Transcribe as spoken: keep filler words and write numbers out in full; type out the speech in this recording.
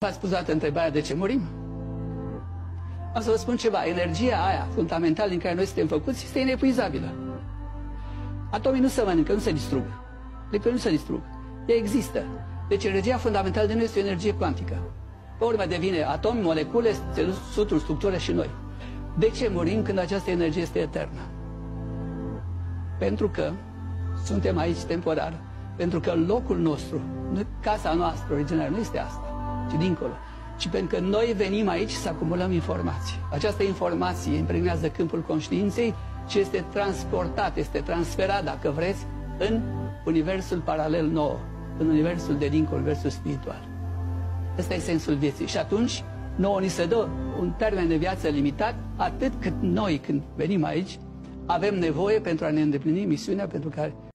V-ați pus dată întrebarea de ce murim? Am să vă spun ceva. Energia aia fundamentală din care noi suntem făcuți este inepuizabilă. Atomii nu se mănâncă, nu se distrug. Electronii nu se distrug. Ea există. Deci energia fundamentală de noi este o energie cuantică. Pe urmă devine atomi, molecule, țesuturi, structură și noi. De ce murim când această energie este eternă? Pentru că suntem aici temporar. Pentru că locul nostru, casa noastră originară, nu este asta, ci dincolo. Ci pentru că noi venim aici să acumulăm informații. Această informație impregnează câmpul conștiinței și este transportat, este transferat, dacă vreți, în universul paralel nou, în universul de dincolo, universul spiritual. Ăsta e sensul vieții. Și atunci, nouă ni se dă un termen de viață limitat, atât cât noi, când venim aici, avem nevoie pentru a ne îndeplini misiunea pentru care